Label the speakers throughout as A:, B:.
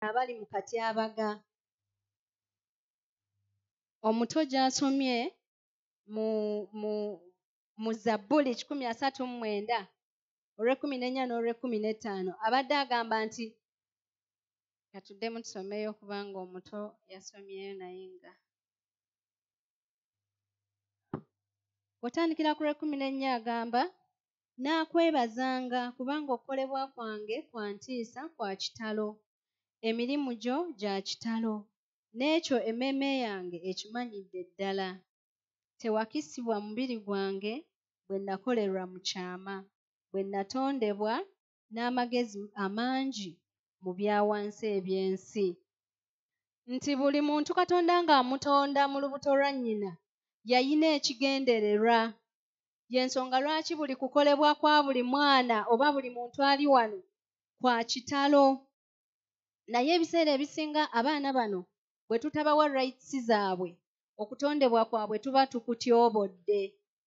A: abali mu katyabaga. Omuto gy'asomye mu Zabbuli 139 olw'14 n'olw'15 abadde agamba nti katuddemu tusomeyo kubanga omuto yasomyeyo naye nga otandikira ku lw'14 agamba naakwebazanga kubanga okukolebwa kwange kwa ntiisa kwa kitalo, emirimu gyo gya kitalo, n'ekyo emmeeme yange ekimanyidde ddala. Tewakisibwa mubiri gwange bwe nakolerwa mu kyama, bwe natondebwa n'amagezi amangi mu bya wansi eby'ensi. Nti buli muntu Katonda ng'amutonda mu lubuto lwa nnyina yayina ekigendererwa. Y'ensonga lwaki buli kukolebwa kwa buli mwana oba buli muntu ali wano kwa kitalo. Naye ebiseera ebisinga abaana bano bwe tutabawa rights zaabwe, okutondebwa kwabwe tuba tukutyobodde.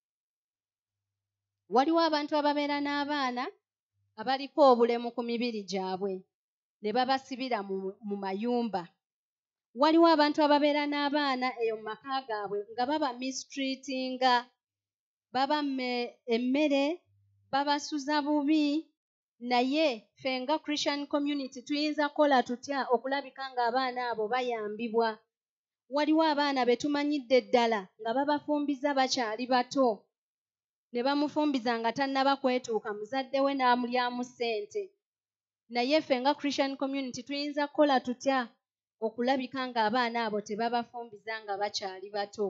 A: Waliwo abantu ababeera n'abaana abaliko obulemu ku mibiri gyabwe ne babasibira mu mayumba. Waliwo abantu ababeera n'abaana eyo mu maka gaabwe nga baba mistreatinga, baba emmere, babasuza bubi. Naye ffe nga Christian community tuyinza kukola tutya okulabika ng'abaana abo bayambibwa? Waliwo abaana be tumanyidde ddala nga babafumbiza bakyali bato, ne bamufumbiza nga tannaba kwetuuka, muzadde we n'amulyamu ssente. Naye ffe nga Christian community tuyinza kukola tutya okulabika ng'abaana abo tebabafumbiza nga bakyali bato?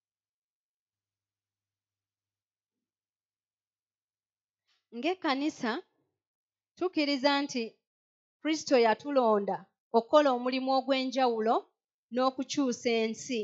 A: Ng'ekkanisa tukkiriza nti Kristo yatulonda okukola omulimu ogw'enjawulo n'okukyusa ensi.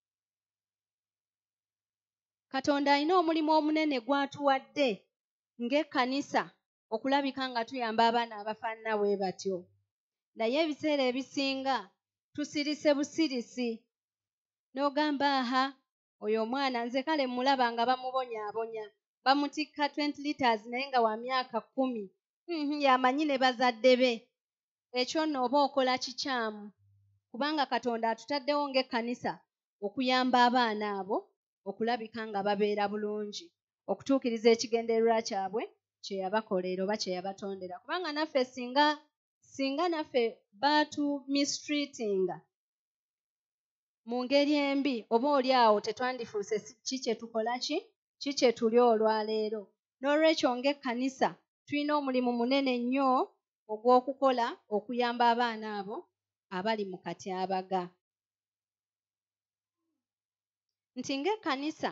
A: Katonda alina omulimu omunene gw'atuwadde ng'ekkanisa okulabika nga tuyamba abaana abafaanana bwe batyo. Naye ebiseera ebisinga tusirise busirisi, n'ogamba oyo omwana nze kale mulaba nga bamubonyaabonya, bamutikka 20 litres naye nga wa myaka 10. Yamanyi ne bazadde be. Ekyo nno oba okola kikyamu, kubanga Katonda atutaddewo ng'ekkanisa okuyamba abaana abo okulabika nga babeera bulungi, okutuukiriza ekigendererwa kyabwe kye yabakolera oba kye yabatondera. Kubanga naffe singa naffe baatu mistreatinga mu ngeri embi, oba oli awo tetwandifuuse ki kye tukola ki kye tuli olwaleero. N'olwekyo ng'ekkanisa tulina omulimu munene nnyo ogw'okukola okuyamba abaana abo abali mu katyabaga. Nti ng'ekkanisa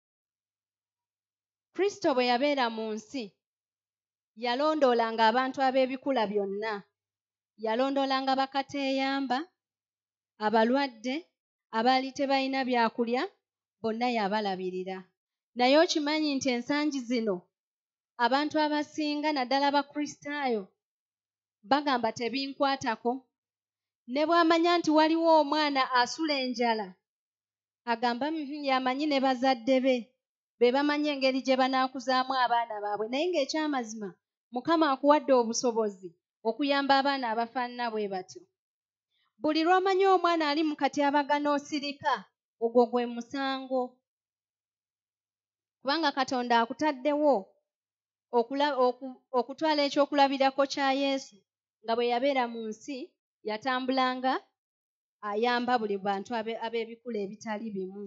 A: Kristo bwe yabeera mu nsi yalondoolanga abantu ab'ebikula byonna. Yalondoolanga bakateeyamba, abalwadde, abaali tebalina byakulya, bonna yabalabirira. Naye okimanyi nti ensangi zino abantu abasinga naddala Abakristaayo bagamba tebinkwatako. Ne bw'amanya nti waliwo omwana asula enjala agamba yamanyi ne bazadde be bamanyi engeri gye banaakuzaamu abaana baabwe. Naye ng'ekyamazima Mukama akuwadde obusobozi okuyamba abaana abafaanana bwe batyo. Buli lw'omanyi omwana ali mu katyabaga n'osirika, ogwo gwe musango. Kubanga Katonda akutaddewo okutwala ekyokulabirako kya Yesu nga bwe yabeera mu nsi yatambulanga ayamba buli bantu ab'ebikula ebitali bimu.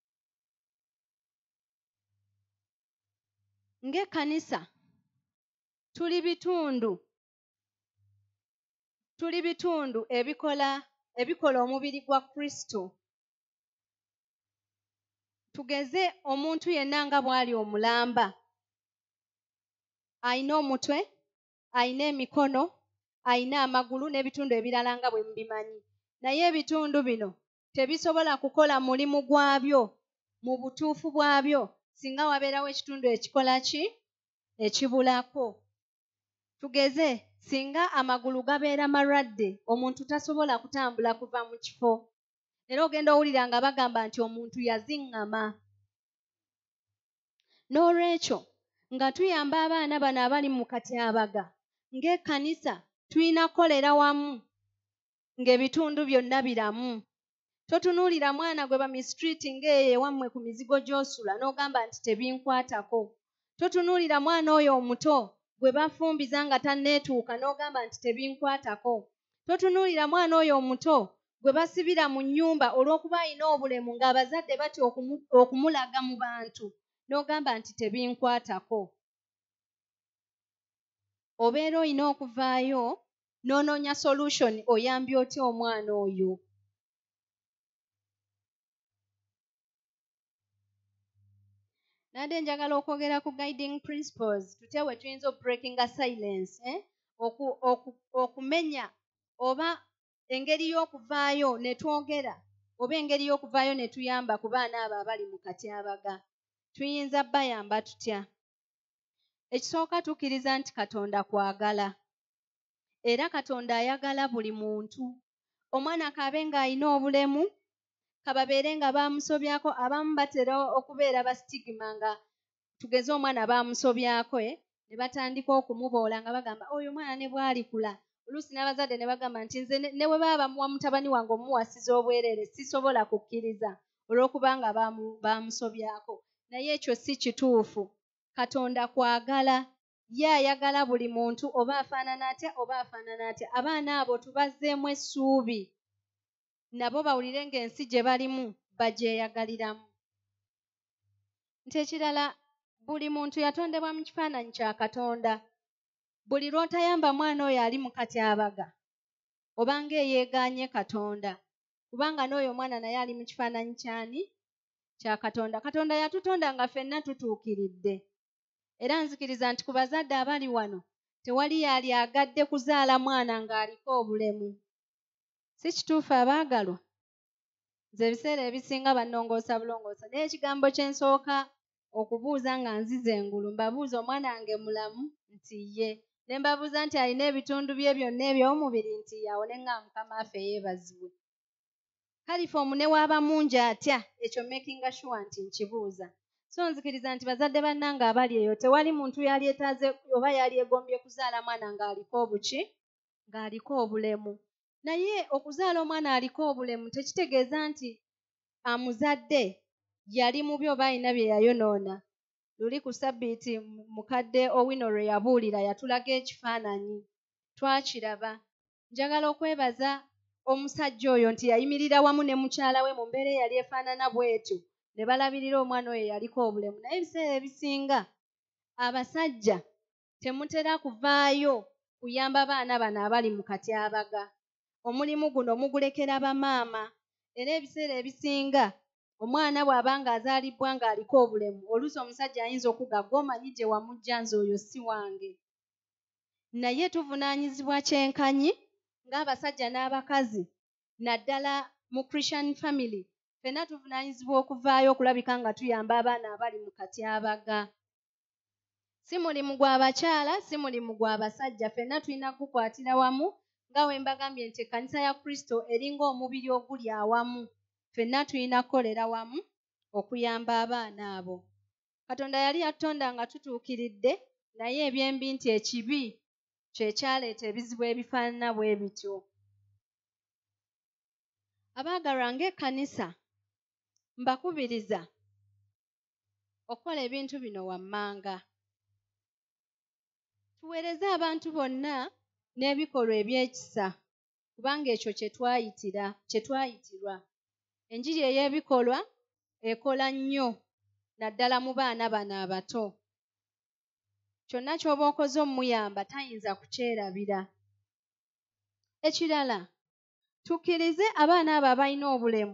A: Ng'ekkanisa tuli bitundu ebikola omubiri gwa Kristo. Tugeze omuntu yenna nga bw'ali omulamba, ayina omutwe, ayina emikono, ayina amagulu n'ebitundu ebirala nga bwe mubimanyi. Naye ebitundu bino tebisobola kukola mulimu gwabyo mu butuufu bwabyo singa wabeerawo ekitundu ekikola ki? Ekibulako. Tugeze singa amagulu gabeera malwadde, omuntu tasobola kutambula kuva mu kifo. Era ogenda owulira nga bagamba nti omuntu yaziŋŋama. N'olwekyo nga tuyamba abaana bano abali mu katyabaga, ng'ekkanisa tulina kukolera wamu ng'ebitundu byonna biramu. Totunuulira mwana gwe bamistreet ng'eyo ewammwe ku mizigo gy'osula n'ogamba nti tebinkwatako. Totunuulira mwana oyo omuto gwe bafumbiza nga tanneetuuka n'ogamba nti tebinkwatako. Totunuulira mwana oyo omuto gwe basibira mu nnyumba olw'okuba alina obulemu ng'abazadde batya okumulaga mu bantu n'ogamba nti tebinkwatako. Obeera olina okuvaayo n'onoonya solution oyambye otya omwana oyo. Nadde njagala okwogera ku guiding principles tutya we tuyinza breakinga silence, okumenya oba engeri y'okuvaayo ne twogera oba engeri y'okuvaayo ne tuyamba ku baana abo abali mu katyabaga. Tuyinza bayamba tutya? Ekisooka tukkiriza nti Katonda kwagala era Katonda ayagala buli muntu. Omwana kaabe ng'alina obulemu kababeere nga baamusobyako. Abamu batera okubeera ba stigma nga tugeze omwana baamusobyako ne batandika okumuboola nga bagamba oyo omwana ne bw'alikula. Oluusi n'abazadde ne bagamba nti nze ne bwe baba bamuwa mutabani wange omuwasiza obwereere sisobola kukkiriza olw'okuba nga baamusobyako. Naye ekyo si kituufu. Katonda kwagala, ye ayagala buli muntu oba afaanana atya oba afaanana atya. Abaana abo tubazzeemu essuubi nabo bawulire ng'ensi gye balimu bagyeyagaliramu. Nti ekirala, buli muntu yatondebwa mu kifaananyi kya Katonda. Buli lw'otayamba mwana oyo ali mu katyabaga obanga eyeegaanye Katonda, kubanga n'oyo omwana naye ali mu kifaananyi kyani? Kya Katonda. Katonda yatutonda nga ffenna tutuukiridde. Era nzikiriza nti ku bazadde abali wano tewali yali agadde kuzaala mwana ng'aliko obulemu. Si kituufu abaagalwa? Nze ebiseera ebisinga bannongoosa bulongoosa, naye ekigambo kye nsooka okubuuza nga nzize engulu mbabuuza omwana wange mulamu nti ye, ne mbabuuza nti alina ebitundu bye byonna eby'omubiri nti yawo ne nga Mukama waffe yeebazibwe. Kalifomu ne waaba mungi atya, ekyo makinga sure nti nkibuuza. So nzikiriza nti bazadde bannange abali eyo tewali muntu yali etaaze oba yali egombye kuzaala mwana ng'aliko obuki? Ng'aliko obulemu. Naye okuzaala omwana aliko obulemu tekitegeeza nti amuzadde yali mubi oba alina bye yayonoona. Luli ku Ssabbiiti mukadde Owino lwe yabuulira yatulaga ekifaananyi, twakiraba. Njagala okwebaza omusajja oyo nti yayimirira wamu ne mukyala we mu mbeera eyali efaanana bw'etyo ne balabirira omwana oyo yaliko obulemu. Naye ebiseera ebisinga abasajja temutera kuvaayo kuyamba baana bano abali mu katyabaga. Omulimu guno mugulekera bamaama. Era ebiseera ebisinga omwana bw'aba ng'azaalibbwa ng'aliko obulemu, oluusi omusajja ayinza okuga gw'omanyi gye wamugja nze oyo si wange. Naye tuvunaanyizibwa kyenkanyi ng'abasajja n'abakazi, naddala mu Christian family, ffenna tuvunaanyizibwa okuvaayo okulabika nga tuyamba abaana abali mu katyabaga. Si mulimu gw'abakyala, si mulimu gw'abasajja, ffenna tulina kukwatira wamu nga we mbagambye nti ekkanisa ya Kristo eringa omubiri oguli awamu. Ffenna tulina kukolera wamu okuyamba abaana abo. Katonda yali yatutonda nga tutuukiridde, naye ebyembi nti ekibi kye kyaleeta ebizibu ebifaanana bwe bityo. Abaagalwa, ng'ekkanisa mbakubiriza okukola ebintu bino wammanga. Tuweereze abantu bonna n'ebikolwa ebyekisa, kubanga ekyo kye twayitirwa. Enjiri ey'ebikolwa ekola nnyo naddala mu baana bano abato. Kyonna ky'oba okoze omuyamba tayinza kukyerabira. Ekirala, tukkirize abaana abo abalina obulemu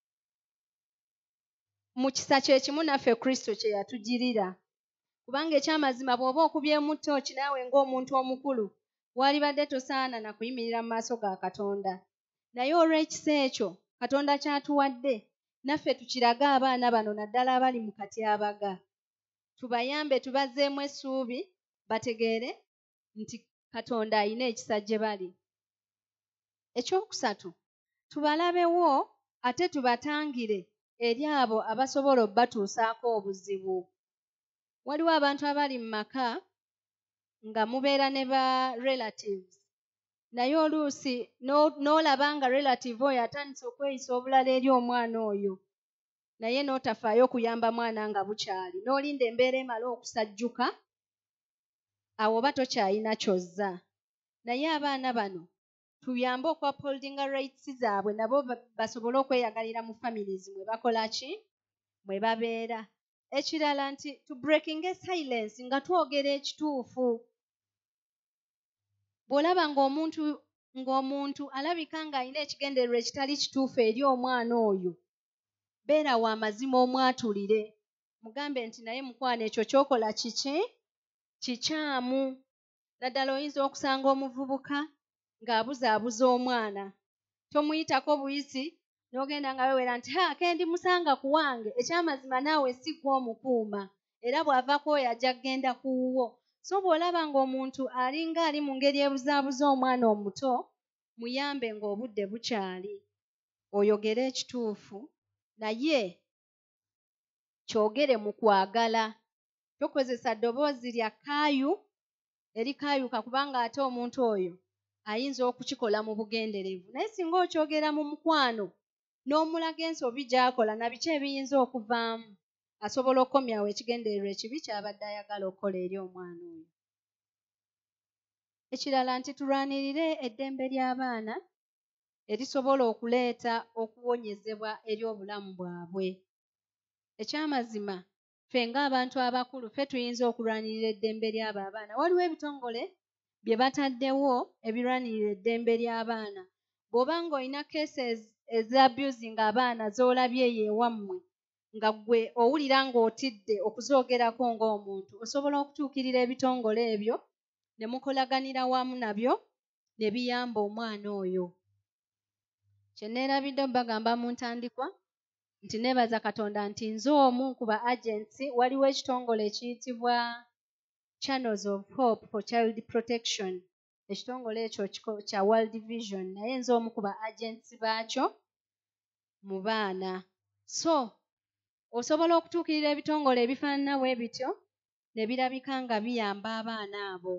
A: mu kisa kye kimu naffe Kristo kye yatugirira. Kubanga ekyamazima bw'oba okubyemu ttooki naawe ng'omuntu omukulu, waalibadde tosaana na kuyimirira mu maaso ga Katonda. Naye olw'ekisa ekyo Katonda ky'atuwadde, naffe tukirage abaana bano naddala abali mu katyabaga. Tubayambe, tubazzeemu essuubi, bategeere nti Katonda alina ekisa gye bali. Ekyokusatu, tubalabewo ate tubatangire eri abo abasobola obbatuusaako obuzibu. Waliwo abantu abali mu maka nga mubeera ne ba relatives naye oluusi n'olaba nga relative oyo atandise okweyisa obulala eri omwana oyo naye n'otafaayo okuyamba mwana nga bukyali n'olinda embeera emala okusajjuka awo oba tokyayina kyozza. Naye abaana bano tuyambe okwapoldinga rights zaabwe nabo basobole okweyagalira mu families mwe bakola ki mwe babeera. Ekirala nti to breaking a silence nga twogera ekituufu. Bw'olaba ng'omuntu alabika ng'alina ekigendererwa ekitali kituufu eri omwana oyo, beera wa mazima omwatulire, mugambe nti naye mukwano ekyo ky'okola kiki? Kikyamu. Naddala oyinza okusanga omuvubuka ng'abuzaabuza omwana, tomuyitako buyisi n'ogenda nga wewera nti kendi musanga ku wange, ekyamazima naawe si gwe omukuuma era bw'avako oyo ajja kgenda ku wuwo. So bw'olaba ng'omuntu alinga ali mu ngeri ebuzaabuza omwana omuto, muyambe ng'obudde bukyali, oyogere ekituufu naye kyogere mu kwagala. Tokozesa ddoboozi lya kaayu erikaayuka kubanga ate omuntu oyo ayinza okukikola mu bugenderevu. Naye singa okyogera mu mukwano n'omulaga ensobi gy'akola na biki ebiyinza okuvaamu, asobola okukomyawo ekigendererwa ekibi ky'abadde ayagala okukola eri omwana oyo. Ekirala nti tulwanirire eddembe ly'abaana erisobola okuleeta okuwonyezebwa eri obulamu bwabwe. Ekyamazima ffe ng'abantu abakulu ffe tuyinza okulwanirira eddembe ly'abo abaana. Waliwo ebitongole bye bataddewo ebirwanirira eddembe ly'abaana. Bw'oba ng'olina cases ez'abusing abaana z'olabye eyo ewammwe nga ggwe owulira ng'otidde okuzoogerako ng'omuntu, osobola okutuukirira ebitongole ebyo ne mukolaganira wamu nabyo ne biyamba omwana oyo. Kye neerabidde bagamba mu ntandikwa nti neebaza Katonda nti nze omu ku ba agency, waliwo ekitongole ekiyitibwa Channels of Hope for Child Protection. Ekitongole ekyo kya World Vision naye nze omu ku ba agency baakyo mu baana. So osobola okutuukirira ebitongole ebifaanana bwe bityo ne birabika nga biyamba abaana abo.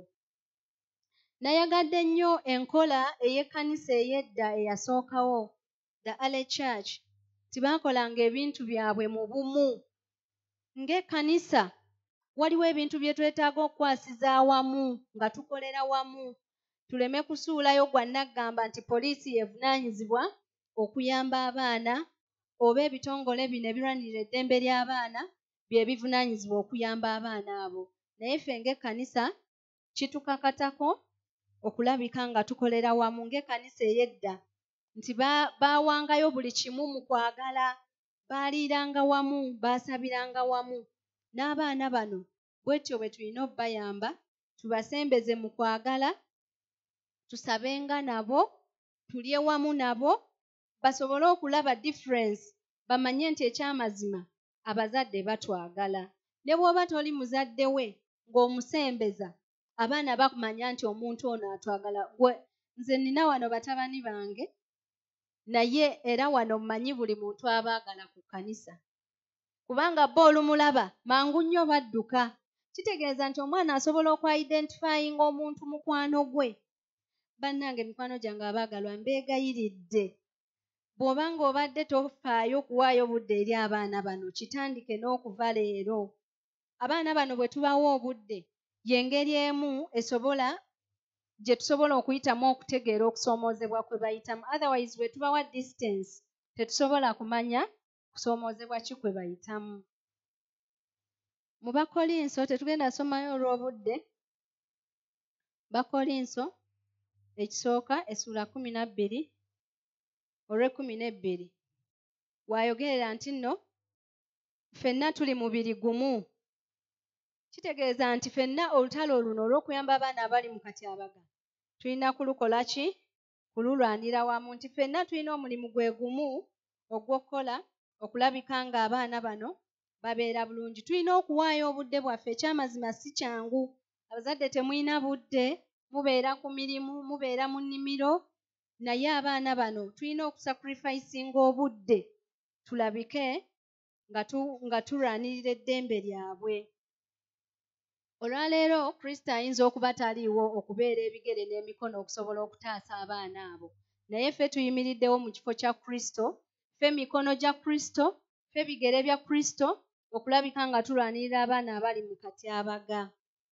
A: Nayagadde nnyo enkola ey'ekkanisa ey'edda eyasookawo, the early church, tibaakolanga ebintu byabwe mu bumu. Ng'ekkanisa waliwo ebintu bye twetaaga okukwasiza awamu nga tukolera wamu, tuleme kusuulayo gwa naggamba nti poliisi yeevunaanyizibwa okuyamba abaana oba ebitongole bino ebirwanirira eddembe ly'abaana bye bivunaanyizibwa okuyamba abaana abo. Naye ffe ng'ekkanisa kitukakatako okulabika nga tukolera wamu ng'ekkanisa ey'edda nti baawangayo buli kimu mu kwagala, baaliiranga wamu, baasabiranga wamu. N'abaana bano bwetyo bwe tulina obbayamba, tubasembeze mu kwagala, tusabenga nabo, tulye wamu nabo, basobole okulaba difference, bamanye nti ekyamazima abazadde batwagala. Ne bw'oba toli muzadde we ng'omusembeza, abaana bakumanya nti omuntu ono atwagala. Nze nina wano batabani bange, naye era wano mmanyi buli muntu abaagala ku kkanisa. Kubanga bo olumulaba mangu nnyo badduka. Kitegeeza nti omwana asobola okwa-identifyinga omuntu mukwano gwe. Bannange mikwano gyange abaagalwa mbeegayiridde. Bw'oba ng'obadde tofaayo kuwaayo budde eri abaana bano, kitandike n'okuva leero. Abaana bano bwe tubawa obudde y'engeri emu gye tusobola okuyitamu okutegeera okusoomoozebwa kwe bayitamu. Otherwise bwe tubawa distance tetusobola kumanya kusoomoozebwa ki kwe bayitamu. Mu Bakolinso, tetugenda somayo olw'obudde, Bakolinso ekisooka essula 12 olw'12 bw'ayogerera nti nno ffenna tuli mubiri gumu. Kitegeeza nti ffenna olutalo luno olw'okuyamba abaana abali mu katyabaga tulina kulukola ki? Kululwanira wamu, nti ffenna tulina omulimu gwe gumu ogw'okukola okulabika ng'abaana bano babeera bulungi. Tulina okuwaayo obudde bwaffe, ekyamazima si kyangu. Abazadde temulina budde, mubeera ku mirimu, mubeera mu nnimiro, naye abaana bano tulina okusacrificinga obudde tulabike nga tulwanirira eddembe lyabwe. Olwaleero Kristo ayinza okuba taliiwo okubeera ebigere n'emikono okusobola okutaasa abaana abo. Naye ffe tuyimiriddewo mu kifo kya Kristo, ffe mikono gya Kristo, ffe bigere bya Kristo, okulabika nga tulwanirira abaana abali mu katyabaga.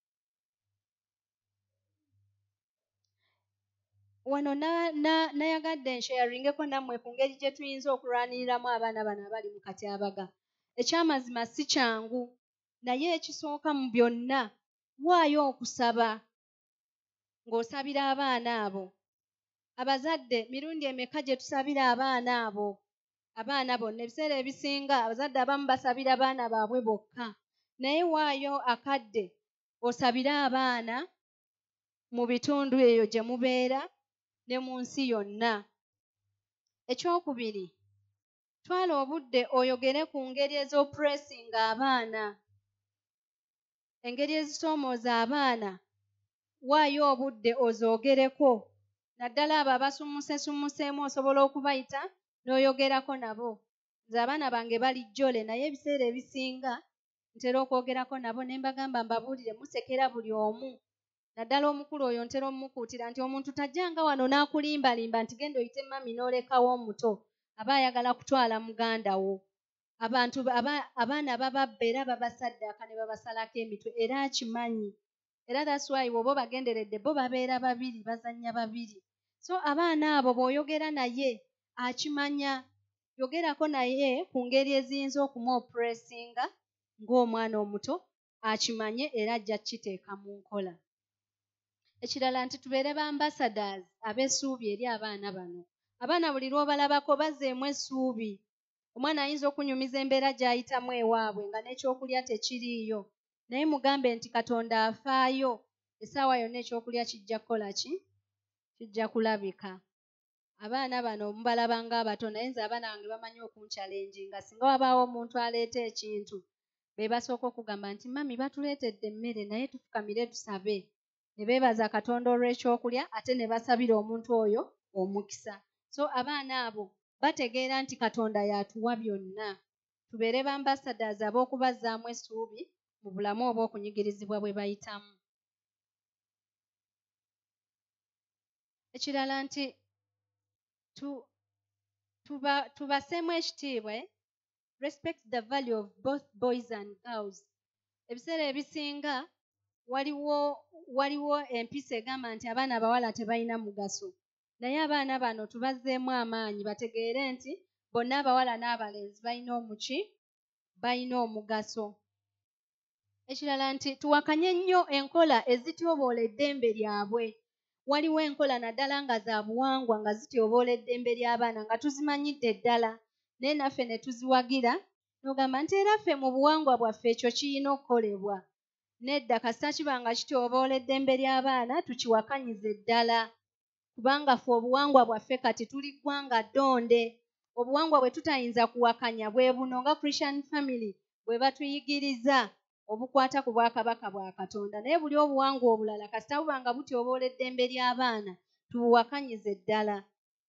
A: Wano nayagadde nsharingeko nammwe ku ngeri gye tuyinza okulwaniriramu abaana bano abali mu katyabaga. Ekyamazima si kyangu, naye ekisooka mu byonna, waayo okusaba ng'osabira abaana abo. Abazadde mirundi emeka gye tusabira abaana abo? Abaana bonna ebiseera ebisinga abazadde abamu basabira baana baabwe bokka, naye waayo akadde osabire abaana mu bitundu eyo gye mubeera ne mu nsi yonna. Ekyokubiri, twala obudde oyogere ku ngeri ez'opuresinga abaana, engeri ezisoomooza abaana, waayo obudde ozoogereko. Naddala abo abasummusesummuseemu osobola okubayita n'oyogerako nabo. Nze abaana bange bali jjole, naye ebiseera ebisinga ntera okwogerako nabo ne mbagamba mbabuulire musekera buli omu. Naddala omukulu oyo ntera omumukuutira nti omuntu tajjanga wano n'akulimbalimba nti genda oyite mami n'olekawo omuto, aba ayagala kutwala muganda wo. Abaana bababba era babasaddaaka ne babasalako emitwe era akimanyi. Era that's why bw'oba obagenderedde bo babeera babiri, bazannya babiri. So abaana abo bw'oyogera naye akimanya, yogerako naye ku ngeri eziyinza okumuopuresinga ng'omwana omuto, akimanye era ajja kukiteeka mu nkola. Ekirala nti tubeere ba ambassadors ab'essuubi eri abaana bano. Abaana buli lw'obalabako bazzeemu essuubi. Omwana ayinza okunyumiza embeera gy'ayitamu ewaabwe nga n'ekyokulya tekiriiyo, naye mugambe nti Katonda afaayo, essaawa yonna ekyokulya kijja kukola ki? Kijja kulabika. Abaana bano mubalaba ng'abato, naye nze abaana bange bamanyi okunkyalenjinga. Singa wabaawo omuntu aleeta ekintu, be basooka okugamba nti mami batuleetedde emmere naye tufukamire tusabe. Ne beebaza Katonda olw'ekyokulya ate ne basabira omuntu oyo omukisa. So abaana abo bategeera nti Katonda y'atuwa byonna. Tubeere ba ambassadors ab'okubazzaamu essuubi mu bulamu oba okunyigirizibwa bwe bayitamu. Ekirala nti tubasseemu ekitiibwa, respect the value of both boys and girls. Ebiseera ebisinga waliwo empisa egamba nti abaana abawala tebalina mugaso, naye abaana bano tubazzeemu amaanyi bategeere nti bonna abawala n'abalenzi balina omugaso. Ekirala nti tuwakanye nnyo enkola ezityoboola eddembe lyabwe. Waliwo enkola naddala nga za buwangwa nga zityoboola eddembe ly'abaana nga tuzimanyidde ddala, naye naffe ne tuziwagira n'ogamba nti era ffe mu buwangwa bwaffe ekyo kiyina okukolebwa. Nedda kasita kiba nga kityoboola eddembe ly'abaana tukiwakanyize ddala, kubanga ffe obuwangwa bwaffe kati tuli ggwanga ddonde. Obuwangwa bwe tutayinza kuwakanya bwe buno nga Christian family bwe batuyigiriza obukwata ku bwakabaka bwa Katonda, naye buli obuwangwa obulala kasita buba nga butyoboola eddembe ly'abaana tubuwakanyize ddala.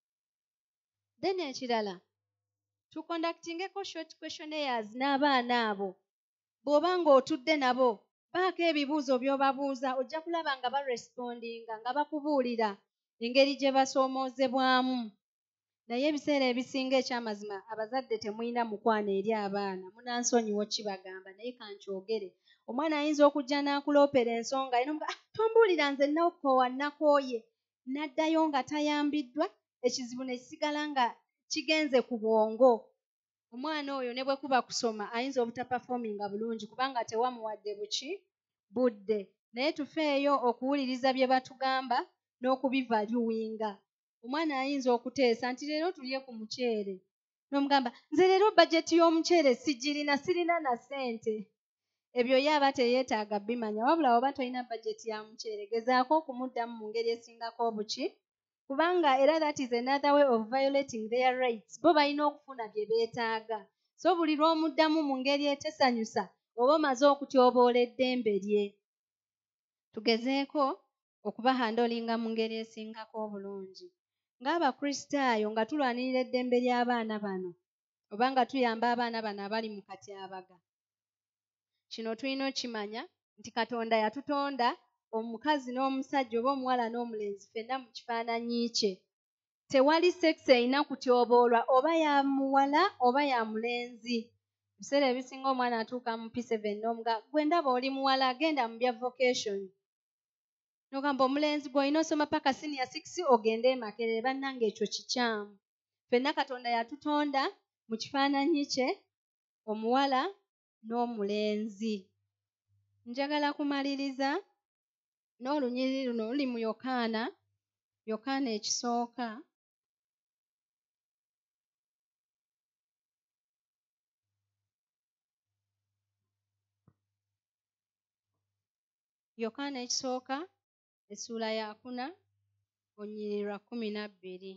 A: Then ekirala, tukondaktingeko short questionnaires n'abaana abo. Bw'oba ng'otudde nabo baako ebibuuzo by'obabuuza, ojja kulaba nga barespondinga, nga bakubuulira engeri gye basoomoozebwamu. Naye ebiseera ebisinga ekyamazima abazadde temulina mukwano eri abaana, munansonyiwo kibagamba, naye kankyogere. Omwana ayinza okujja n'akuloopera ensonga tombuulira nze nakoowa nakooye, n'addayo nga tayambiddwa, ekizibu ne kisigala nga kigenze ku bwongo. Omwana oyo ne bwe kuba kusoma ayinza obutapafominga bulungi kubanga tewamuwadde budde. Naye tufeeyo okuwuliriza bye batugamba n'okubivaluwinga. Omwana ayinza okuteesa nti leero tulye ku muceere, n'omugamba nze leero bajeti y'omuceere sirina na ssente. Ebyo ye aba teyeetaaga bimanya, wabula oba tolina bajeti ya muceere gezaako okumuddamu mu ngeri esingako obuki, kubanga era that is another way of violating their rights. Bo balina okufuna bye beetaaga. So buli lw'omuddamu mu ngeri etesanyusa oba omaze okutyoboola eddembe lye. Tugezeeko okubahandolinga mu ngeri esingako obulungi. Ng'Abakristaayo nga tulwanirira eddembe ly'abaana bano oba nga tuyamba abaana bano abali mu katyabaga, kino tulina okimanya nti Katonda yatutonda omukazi n'omusajja oba omuwala n'omulenzi ffenna mu kifaananyi kye. Tewali sekisi erina kutyoboolwa oba ya muwala oba ya mulenzi. Ebiseera ebisinga omwana atuuka mu P7 n'omuga gwe ndaba oli muwala agenda mu bya vocation. N'ogamba omulenzi gw'olina osoma paka senior 6 ogende e Makerere, bannange ekyo kikyamu. Ffenna Katonda yatutonda mu kifaananyi kye, omuwala n'omulenzi. Njagala kumaliriza n'olunyiriri luno luli mu Yokaana ekisooka. Yokaana ekisooka essuula ya 4 olunyiriri lwa 12.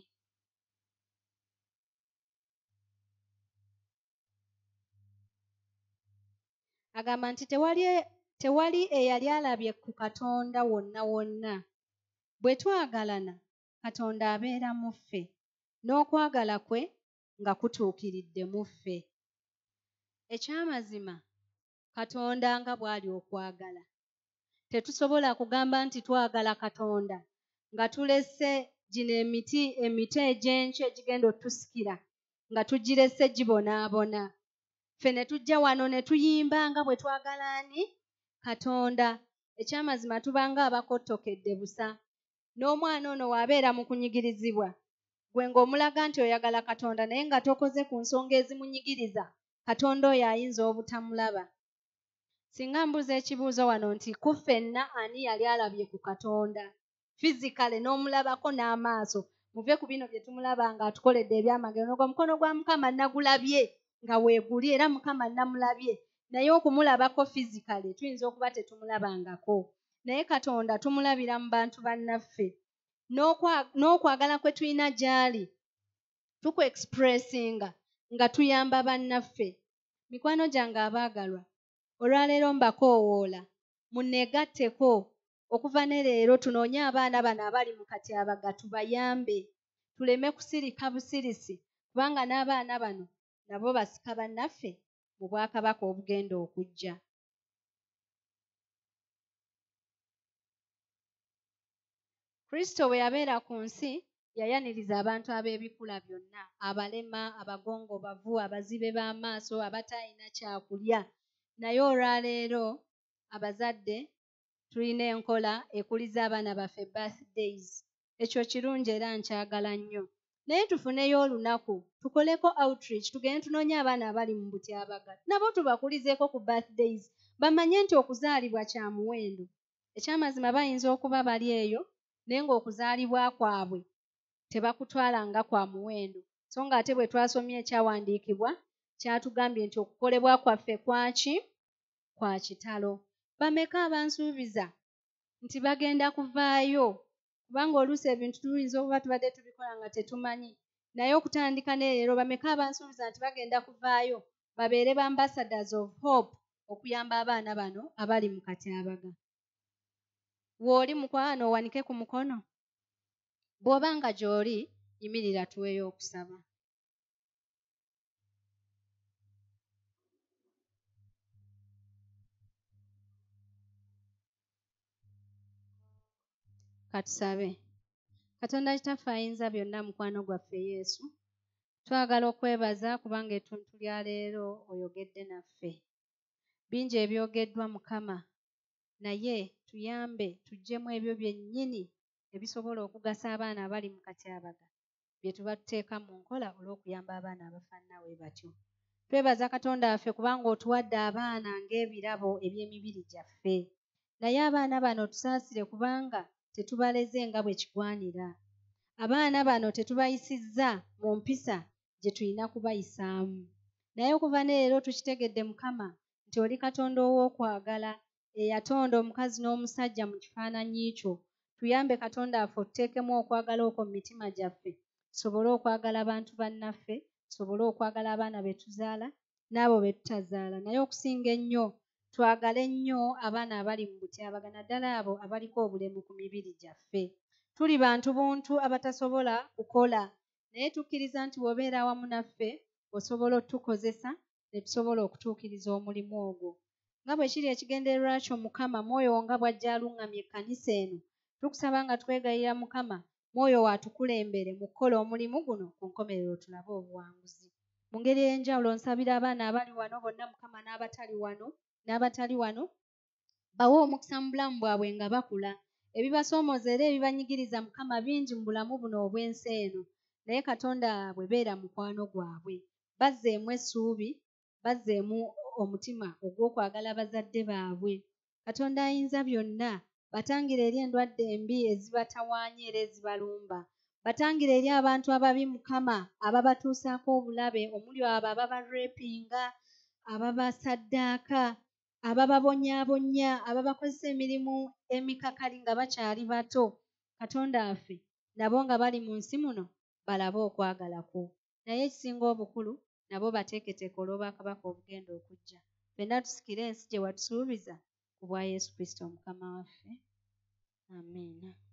A: Agamba nti tewali eyali alabye ku Katonda wonna wonna. Bwe twagalana, Katonda abeera mu ffe, n'okwagala kwe nga kutuukiridde mu ffe. Ekyamazima, Katonda nga bw'ali okwagala. Tetusobola kugamba nti twagala Katonda nga tulese gino emito egy'enkyo egigenda otusikira nga tugirese gibonaabona. Ffe ne tujja wano ne tuyimba nga bwe twagala ani? Katonda. Ekyamazima tuba nga abakottokedde busa. N'omwana ono w'abeera mu kunyigirizibwa, gwe ng'omulaga nti oyagala Katonda naye nga tokoze ku nsonga ezimunyigiriza, Katonda oyo ayinza obutamulaba. Singa mbuuza ekibuuzo wano nti ku ffenna ani yali alabye ku Katonda fizikale n'omulabako n'amaaso, muve ku bino bye tumulaba nga atukoledde ebyamagero n'ogwa omukono gwa Mukama nagulabye nga weeguli era Mukama namulabye, naye okumulabako fizikale tuyinza okuba tetumulabangako. Naye Katonda tumulabira mu bantu bannaffe, n'okwagala kwe tulina gy'ali tukwexpressinga nga tuyamba bannaffe. Mikwano gyange abaagalwa, olwaleero mbakoowoola munneegatteko okuva ne leero tunoonye abaana bano abali mu katyabaga tubayambe, tuleme kusirika busirisi kubanga n'abaana bano nabo basika bannaffe mu Bwakabaka obugenda okujja. Kristo bwe yabeera ku nsi yayaniriza abantu ab'ebikula byonna, abalema, abagongobavu, abazibe b'amaaso, abataalina kyakulya. Naye olwaleero abazadde tulina enkola ekuliza abaana baffe birthdays. Ekyo kirungi era nkyagala nnyo. Naye tufuneyo olunaku tukoleko outreach, tugende tunoonye abaana abali mu butyabaga nabo tubakulizeeko ku birthdays, bamanye nti okuzaalibwa kya muwendo. Ekyamazima bayinza okuba bali eyo naye ng'okuzaalibwa kwabwe tebakutwala nga kwa muwendo, so nga ate bwe twasomye ekyawandiikibwa kyatugambye nti okukolebwa kwaffe kwaki? Kwa kitalo. Bameka abansuubiza nti bagenda kuvaayo? Kubanga oluusi ebintu tuyinza okuba tubadde tubikola nga tetumanyi, naye okutandika ne leero bameka abansuubiza nti bagenda kuvaayo babeere ba ambassadors of hope okuyamba abaana bano abali mu katyabaga. Bw'oli mukwano owanike ku mukono, bw'oba nga gy'oli yimirira tuweeyo okusaba. Katusabe. Katonda Kitaffe Ayinza Byonna, mukwano gwaffe Yesu, twagala okwebaza kubanga ettuntu lya leero oyogedde naffe. Bingi ebyogeddwa Mukama, naye tuyambe tuggyemu ebyo byennyini ebisobola okugasa abaana abali mu katyabaga bye tuba tuteeka mu nkola olw'okuyamba abaana abafaanana bwe batyo. Twebaza Katonda waffe kubanga otuwadde abaana ng'ebirabo eby'emibiri gyaffe, naye abaana bano tusaasire kubanga tetubaleze nga bwe kigwanira. Abaana bano tetubayisizza mu mpisa gye tulina kubayisaamu. Naye okuva ne leero tukitegedde Mukama nti oli Katonda ow'okwagala eyatonda omukazi n'omusajja mu kifaananyi kyo. Tuyambe Katonda waffe otuteekemu okwagala okwo mu mitima gyaffe, tusobole okwagala abantu bannaffe, tusobole okwagala abaana be tuzaala n'abo be tutazaala. Naye okusinga ennyo twagale nnyo abaana abali mu butyabaga, naddala abo abaliko obulemu ku mibiri gyaffe. Tuli bantu buntu abatasobola kukola, naye tukkiriza nti bw'obeera awamu naffe osobola otukozesa ne tusobola okutuukiriza omulimu ogwo. nga bwe kiri ekigendererwa kyo Mukama, Mwoyo nga bw'ajja aluŋŋamya ekkanisa eno, tukusaba nga twegayirira Mukama, Mwoyo watukulembere mu kukola omulimu guno ku nkomerero tulabe obuwanguzi. Mu ngeri ey'enjawulo nsabira abaana abali wano bonna Mukama n'abatali wano bawe omukisa mu bulamu bwabwe nga bakula. Ebibasoomooza era ebibanyigiriza Mukama bingi mu bulamu buno obw'ensi eno, naye Katonda bwe beera mukwano gwabwe. Bazzeemu essuubi, bazzeemu omutima ogw'okwagala bazadde baabwe. Katonda ayinza byonna batangira eri endwadde embi ezibatawaanya era ezibalumba. Batangira eri abantu ababi Mukama ababatuusaako obulabe, omuli abo ababarepinga, ababasaddaaka, abababonyaabonya, ababakozesa emirimu emikakali nga bakyali bato. Katonda waffe nabo nga bali mu nsi muno balabe okwagala kwo. Naye ekisinga obukulu nabo bateeketeeke olw'obwakabaka obugenda okujja. Ffenna tusikire ensi gye watusuubiza ku bwa Yesu Kristo Mukama waffe. Amiina.